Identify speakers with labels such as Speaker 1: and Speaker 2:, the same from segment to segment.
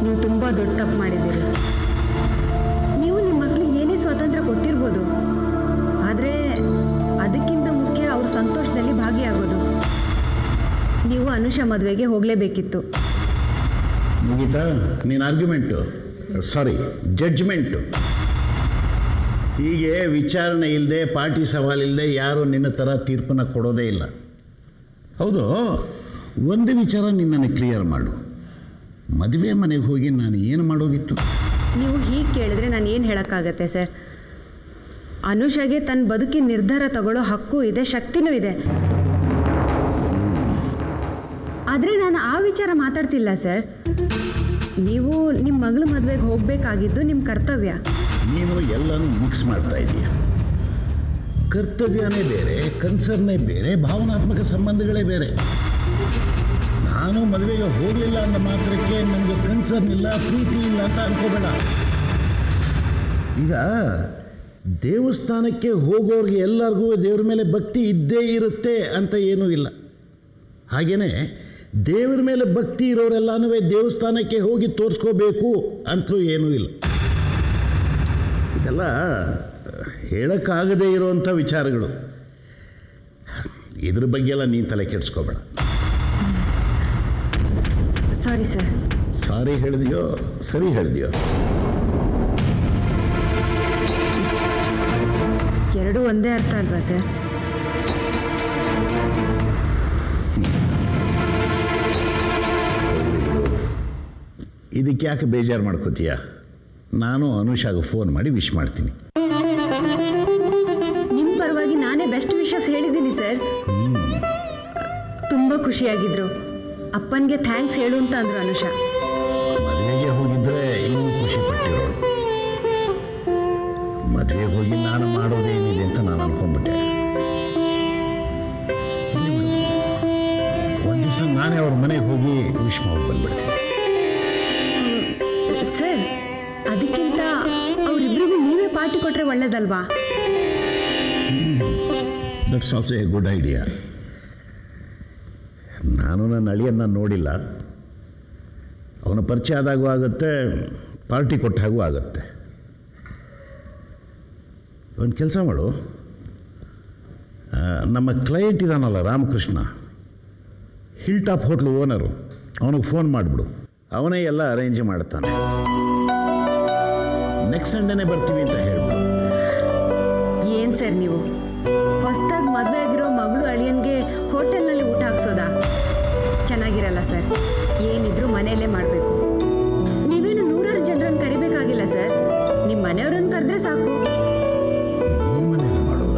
Speaker 1: ನೀವು ತುಂಬ ದೊಡ್ಡ ತಪ್ಪು ಮಾಡಿದ್ದೀರಿ. ನೀವು ನಿಮ್ಮ ಮಕ್ಕಳಿಗೆ ಏನೇ ಸ್ವಾತಂತ್ರ್ಯ ಕೊಟ್ಟಿರ್ಬೋದು, ಆದರೆ ಅದಕ್ಕಿಂತ ಮುಖ್ಯ ಅವ್ರ ಸಂತೋಷದಲ್ಲಿ ಭಾಗಿಯಾಗೋದು. ನೀವು ಅನುಷಾ ಮದುವೆಗೆ ಹೋಗಲೇಬೇಕಿತ್ತು.
Speaker 2: ಮುಗೀತಾ ನೀನು ಆರ್ಗ್ಯುಮೆಂಟು? ಸಾರಿ, ಜಡ್ಜ್ಮೆಂಟು. ಹೀಗೆ ವಿಚಾರಣೆ ಇಲ್ಲದೆ, ಪಾರ್ಟಿ ಸವಾಲಿಲ್ಲದೆ ಯಾರೂ ನಿನ್ನ ಥರ ತೀರ್ಪನ್ನು ಕೊಡೋದೇ ಇಲ್ಲ. ಹೌದು, ಒಂದು ವಿಚಾರ ನಿನ್ನನ್ನು ಕ್ಲಿಯರ್ ಮಾಡು. ಮದುವೆ ಮನೆಗೆ ಹೋಗಿ ನಾನು ಏನು ಮಾಡೋಗಿತ್ತು?
Speaker 1: ನೀವು ಹೀಗೆ ಕೇಳಿದ್ರೆ ನಾನು ಏನು ಹೇಳೋಕ್ಕಾಗತ್ತೆ ಸರ್? ಅನುಷಾಗೆ ತನ್ನ ಬದುಕಿನ ನಿರ್ಧಾರ ತಗೊಳ್ಳೋ ಹಕ್ಕು ಇದೆ, ಶಕ್ತಿನೂ ಇದೆ. ಆದರೆ ನಾನು ಆ ವಿಚಾರ ಮಾತಾಡ್ತಿಲ್ಲ ಸರ್. ನೀವು ನಿಮ್ಮ ಮಗಳ ಮದುವೆಗೆ ಹೋಗಬೇಕಾಗಿದ್ದು ನಿಮ್ಮ ಕರ್ತವ್ಯ.
Speaker 2: ನೀನು ಎಲ್ಲನೂ ಮಿಕ್ಸ್ ಮಾಡ್ತಾ ಇದೀಯ. ಕರ್ತವ್ಯನೇ ಬೇರೆ, ಕನ್ಸರ್ನೇ ಬೇರೆ, ಭಾವನಾತ್ಮಕ ಸಂಬಂಧಗಳೇ ಬೇರೆ. ನಾನು ಮದುವೆಗೆ ಹೋಗಲಿಲ್ಲ ಅಂದ ಮಾತ್ರಕ್ಕೆ ನನಗೆ ಕನ್ಸರ್ನ್ ಇಲ್ಲ, ಪ್ರೀತಿ ಇಲ್ಲ ಅಂತ ಅನ್ಕೋಬೇಡ. ಈಗ ದೇವಸ್ಥಾನಕ್ಕೆ ಹೋಗೋರಿಗೆ ಎಲ್ಲರಿಗೂ ದೇವ್ರ ಮೇಲೆ ಭಕ್ತಿ ಇದ್ದೇ ಇರುತ್ತೆ ಅಂತ ಏನೂ ಇಲ್ಲ. ಹಾಗೆಯೇ ದೇವ್ರ ಮೇಲೆ ಭಕ್ತಿ ಇರೋರೆಲ್ಲನೂ ದೇವಸ್ಥಾನಕ್ಕೆ ಹೋಗಿ ತೋರಿಸ್ಕೋಬೇಕು ಅಂತಲೂ ಏನೂ ಇಲ್ಲ. ಇದೆಲ್ಲ ಹೇಳೋಕ್ಕಾಗದೇ ಇರೋವಂಥ ವಿಚಾರಗಳು. ಇದ್ರ ಬಗ್ಗೆ ಎಲ್ಲ ನೀನು ತಲೆ ಕೆಡಿಸ್ಕೋಬೇಡ.
Speaker 1: Sorry sir.
Speaker 2: ಸಾರಿ ಹೇಳಿದೆಯೋ ಸರಿ ಹೇಳಿದೆಯೋ?
Speaker 1: ಎರಡೂ ಒಂದೇ ಅರ್ಥ ಅಲ್ವಾ ಸರ್?
Speaker 2: ಇದಕ್ಕೆ ಯಾಕೆ ಬೇಜಾರು ಮಾಡ್ಕೋತೀಯ? ನಾನು ಅನುಷಾಗೆ ಫೋನ್ ಮಾಡಿ ವಿಶ್ ಮಾಡ್ತೀನಿ.
Speaker 1: ನಿಮ್ಮ ಪರವಾಗಿ ನಾನೇ ಬೆಸ್ಟ್ ವಿಶಸ್ ಹೇಳಿದ್ದೀನಿ ಸರ್. ತುಂಬ ಖುಷಿಯಾಗಿದ್ರು. ಅಪ್ಪನಿಗೆ ಥ್ಯಾಂಕ್ಸ್ ಹೇಳು ಅಂತ ಅಂದರು ಅನುಷಾ.
Speaker 2: ಮದುವೆಗೆ ಹೋಗಿದ್ರೆ ಇನ್ನೂ ಖುಷಿ ಪಟ್ಟಿರೋಳು. ಮದುವೆಗೆ ಹೋಗಿ ನಾನು ಮಾಡೋದೇನಿದೆ ಅಂತ ನಾನು ಅನ್ಕೊಂಡ್ಬಿಟ್ಟೆ. ಒಂದು ದಿವಸ ನಾನೇ ಅವ್ರ ಮನೆಗೆ ಹೋಗಿ ವಿಶ್ ಮಾಡಿ ಬಂದ್ಬಿಡ್ತೀನಿ.
Speaker 1: ಸರ್, ಅದಕ್ಕಿಂತ ಅವರಿಬ್ಬರಿಗೂ ನೀವೇ ಪಾರ್ಟಿ ಕೊಟ್ಟರೆ ಒಳ್ಳೇದಲ್ವಾ?
Speaker 2: That's also a good idea. ನಾನು ನನ್ನ ಅಳಿಯನ್ನ ನೋಡಿಲ್ಲ. ಅವನ ಪರಿಚಯ ಆದಾಗೂ ಆಗುತ್ತೆ, ಪಾರ್ಟಿ ಕೊಟ್ಟ ಹಾಗೂ ಆಗುತ್ತೆ. ಒಂದು ಕೆಲಸ ಮಾಡು, ನಮ್ಮ ಕ್ಲೈಂಟ್ ಇದ್ದಾನಲ್ಲ Ramakrishna, hill top hotel owner, ಅವನಿಗೆ ಫೋನ್ ಮಾಡಿಬಿಡು. ಅವನೇ ಎಲ್ಲ ಅರೇಂಜ್ ಮಾಡ್ತಾನೆ. ನೆಕ್ಸ್ಟ್ ಸಂಡೇನೇ ಬರ್ತೀವಿ ಅಂತ ಹೇಳ್ಬಿಡು.
Speaker 1: ಏನು ಸರ್ ನೀವು ಹೊಸದಾಗಿ ಮದುವೆ ಆಗಿರೋ ಮಗಳು ಅಳಿಯನ್ಗೆ ಹೋಟೆಲ್ನಲ್ಲಿ ಊಟ ಹಾಕ್ಸೋದಾ? ಚೆನ್ನಾಗಿರಲ್ಲ ಸರ್. ಏನಿದ್ರು ಮನೆಯಲ್ಲೇ ಮಾಡಬೇಕು. ನೀವೇನು 100 ಜನರನ್ನು ಕರಿಬೇಕಾಗಿಲ್ಲ ಸರ್. ನಿಮ್ಮ ಮನೆಯವ್ರನ್ನ ಕರೆದ್ರೆ ಸಾಕು.
Speaker 2: ಮನೇಲಿ ಮಾಡೋಲ್ಲ,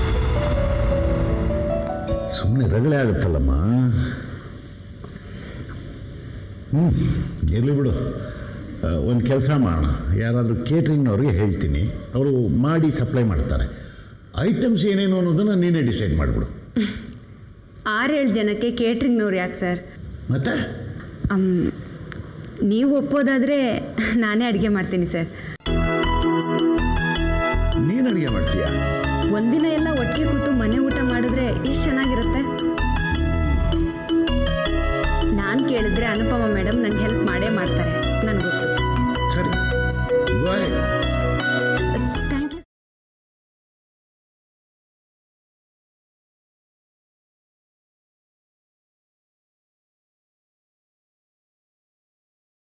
Speaker 2: ಸುಮ್ಮನೆ ರಗಳೆ ಆಗುತ್ತಲ್ಲಮ್ಮ. ಇರಲಿ ಬಿಡು. ಒಂದು ಕೆಲಸ ಮಾಡೋಣ, ಯಾರಾದರೂ ಕೇಟ್ರಿಂಗ್ನವ್ರಿಗೆ ಹೇಳ್ತೀನಿ, ಅವರು ಮಾಡಿ ಸಪ್ಲೈ ಮಾಡ್ತಾರೆ. ಐಟಮ್ಸ್ ಏನೇನು ಅನ್ನೋದನ್ನು ನೀನೇ ಡಿಸೈಡ್ ಮಾಡಿಬಿಡು.
Speaker 1: 6-7 ಜನಕ್ಕೆ ಕೇಟ್ರಿಂಗ್ನವ್ರು ಯಾಕೆ ಸರ್?
Speaker 2: ಮತ್ತೆ
Speaker 1: ನೀವು ಒಪ್ಪೋದಾದರೆ ನಾನೇ ಅಡುಗೆ ಮಾಡ್ತೀನಿ ಸರ್.
Speaker 2: ನೀನು ಅಡುಗೆ ಮಾಡ್ತೀಯಾ?
Speaker 1: ಒಂದಿನ ಎಲ್ಲ ಒಟ್ಟಿಗೆ ಕೂತು ಮನೆ ಊಟ ಮಾಡಿದ್ರೆ ಎಷ್ಟು ಚೆನ್ನಾಗಿರುತ್ತೆ. ನಾನು ಕೇಳಿದ್ರೆ ಅನುಪಮ ಮೇಡಮ್ ನಂಗೆ ಹೆಲ್ಪ್